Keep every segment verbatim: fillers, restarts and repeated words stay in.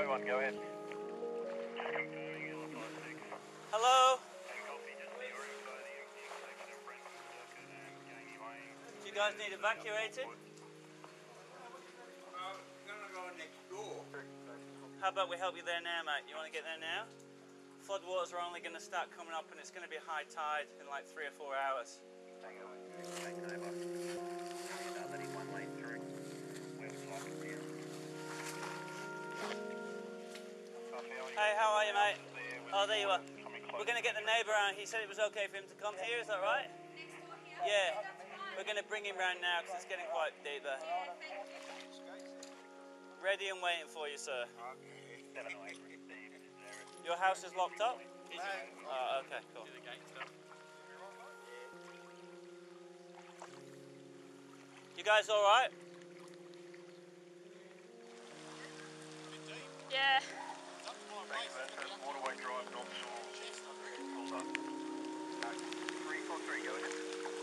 Runway one, go ahead. Hello? Do you guys need evacuated? I'm gonna go next door. How about we help you there now, mate? You want to get there now? Floodwaters are only going to start coming up and it's going to be high tide in like three or four hours. Tango, take neighbour. Let him one lane through. We'll slide it down. Hey, how are you, mate? Oh, there you are. We're going to get the neighbour around. He said it was okay for him to come here, is that right? Yeah. We're going to bring him round now because it's getting quite deep there. Ready and waiting for you, sir. Your house is locked up? Oh, okay, cool. You guys all right? Yeah. Waterway Drive, North Shore. Hold up. three four three, go ahead.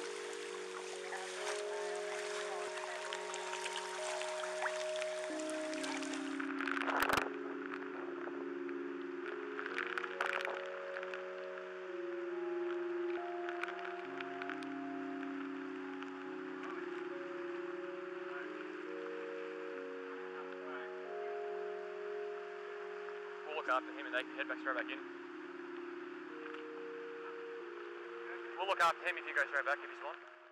We'll look after him and they can head back straight back in. We'll look after him if you go straight back if you want.